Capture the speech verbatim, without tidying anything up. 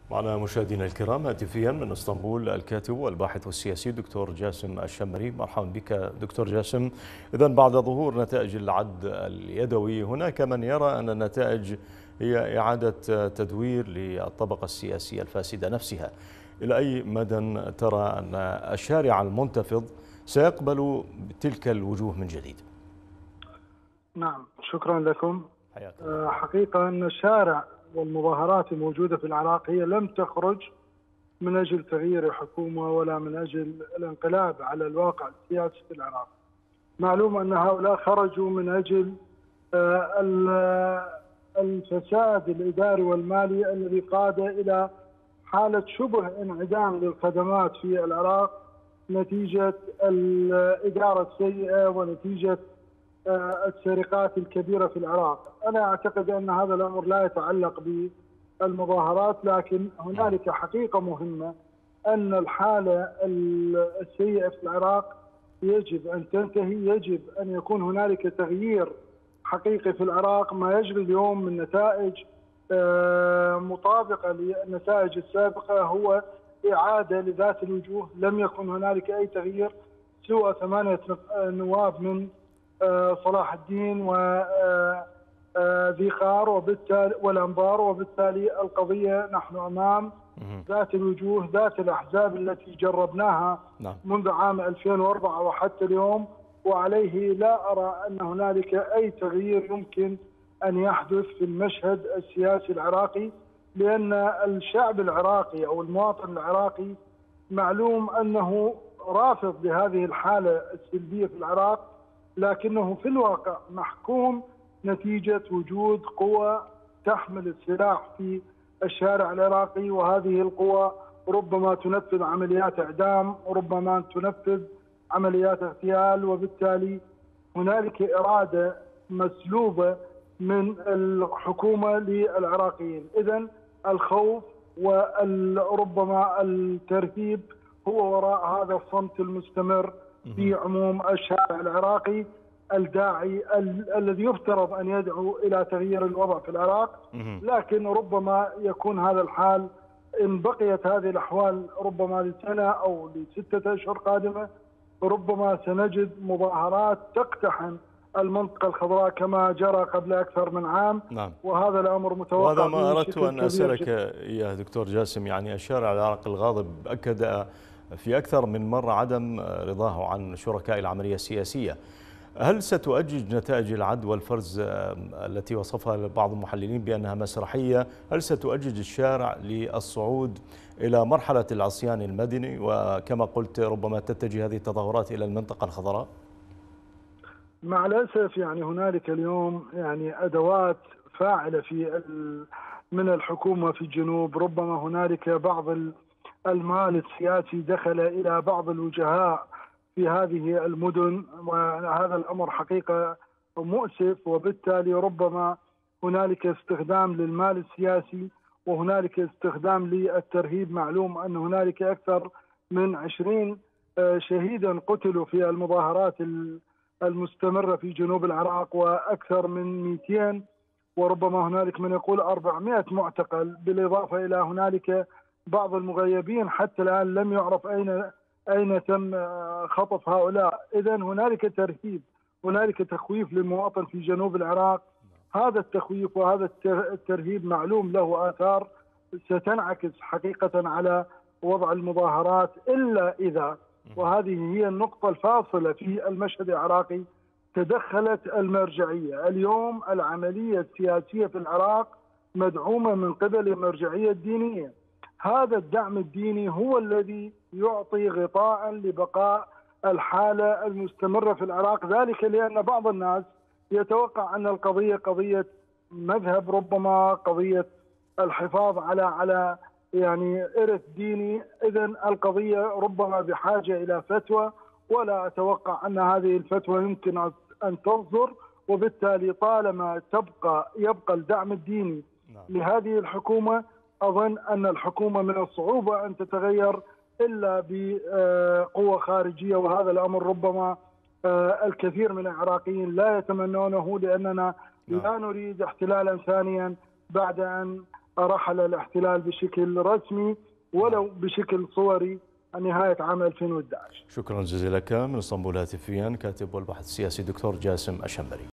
معنا مشاهدينا الكرام هاتفيا من اسطنبول الكاتب والباحث والسياسي دكتور جاسم الشمري. مرحبا بك دكتور جاسم. إذا بعد ظهور نتائج العد اليدوي هناك من يرى أن النتائج هي إعادة تدوير للطبقة السياسية الفاسدة نفسها. إلى أي مدى ترى أن الشارع المنتفض سيقبل تلك الوجوه من جديد؟ نعم، شكرا لكم. حياك. حقيقة أن الشارع والمظاهرات الموجودة في العراق هي لم تخرج من أجل تغيير الحكومة ولا من أجل الانقلاب على الواقع السياسي في العراق. معلوم أن هؤلاء خرجوا من أجل الفساد الإداري والمالي الذي قاد إلى حالة شبه انعدام للخدمات في العراق نتيجة الإدارة السيئة ونتيجة السرقات الكبيرة في العراق. أنا أعتقد أن هذا الأمر لا يتعلق بالمظاهرات، لكن هنالك حقيقة مهمة أن الحالة السيئة في العراق يجب أن تنتهي، يجب أن يكون هنالك تغيير حقيقي في العراق. ما يجري اليوم من نتائج مطابقة للنتائج السابقة هو إعادة لذات الوجوه. لم يكن هنالك أي تغيير سوى ثمانية نواب من صلاح الدين وذي خار وبالتالي والأنبار، وبالتالي القضية نحن أمام ذات الوجوه، ذات الأحزاب التي جربناها منذ عام ألفين وأربعة وحتى اليوم، وعليه لا أرى أن هنالك أي تغيير يمكن أن يحدث في المشهد السياسي العراقي، لأن الشعب العراقي أو المواطن العراقي معلوم أنه رافض لهذه الحالة السلبية في العراق، لكنه في الواقع محكوم نتيجة وجود قوى تحمل السلاح في الشارع العراقي، وهذه القوى ربما تنفذ عمليات إعدام، ربما تنفذ عمليات اغتيال، وبالتالي هنالك إرادة مسلوبة من الحكومة للعراقيين. إذن الخوف وربما الترهيب هو وراء هذا الصمت المستمر في عموم الشارع العراقي الداعي ال الذي يفترض أن يدعو إلى تغيير الوضع في العراق، لكن ربما يكون هذا الحال إن بقيت هذه الأحوال ربما لسنة أو لستة أشهر قادمة، ربما سنجد مظاهرات تقتحم المنطقة الخضراء كما جرى قبل أكثر من عام. نعم. وهذا الأمر متوقع. وهذا ما أردت أن أسألك يا دكتور جاسم. يعني الشارع العراقي الغاضب أكد في أكثر من مرة عدم رضاه عن شركاء العملية السياسية. هل ستؤجج نتائج العد والفرز التي وصفها بعض المحللين بأنها مسرحية، هل ستؤجج الشارع للصعود إلى مرحلة العصيان المدني، وكما قلت ربما تتجه هذه التظاهرات إلى المنطقة الخضراء؟ مع الأسف يعني هنالك اليوم يعني أدوات فاعلة في من الحكومة في الجنوب. ربما هنالك بعض المال السياسي دخل إلى بعض الوجهاء في هذه المدن، وهذا الأمر حقيقة مؤسف، وبالتالي ربما هنالك استخدام للمال السياسي وهنالك استخدام للترهيب. معلوم أن هنالك أكثر من عشرين شهيدا قتلوا في المظاهرات المستمرة في جنوب العراق، وأكثر من مئتين وربما هنالك من يقول أربعمئة معتقل، بالإضافة إلى هنالك بعض المغيبين حتى الآن لم يعرف أين أين تم خطف هؤلاء. إذن هنالك ترهيب، هنالك تخويف للمواطن في جنوب العراق. هذا التخويف وهذا الترهيب معلوم له آثار ستنعكس حقيقة على وضع المظاهرات، إلا إذا، وهذه هي النقطة الفاصلة في المشهد العراقي، تدخلت المرجعية. اليوم العملية السياسية في العراق مدعومة من قبل المرجعية الدينية. هذا الدعم الديني هو الذي يعطي غطاء لبقاء الحالة المستمرة في العراق، ذلك لأن بعض الناس يتوقع أن القضية قضية مذهب، ربما قضية الحفاظ على على يعني إرث ديني. إذن القضية ربما بحاجة إلى فتوى، ولا أتوقع أن هذه الفتوى يمكن أن تصدر، وبالتالي طالما تبقى يبقى الدعم الديني لهذه الحكومة، أظن أن الحكومة من الصعوبة أن تتغير إلا بقوة خارجية، وهذا الأمر ربما الكثير من العراقيين لا يتمنونه، لأننا لا نريد احتلالا ثانيا بعد أن رحل الاحتلال بشكل رسمي ولو بشكل صوري نهاية عام ألفين وأحد عشر. شكرا جزيلا لك. من اسطنبول هاتفيا كاتب والباحث السياسي دكتور جاسم الشنبري.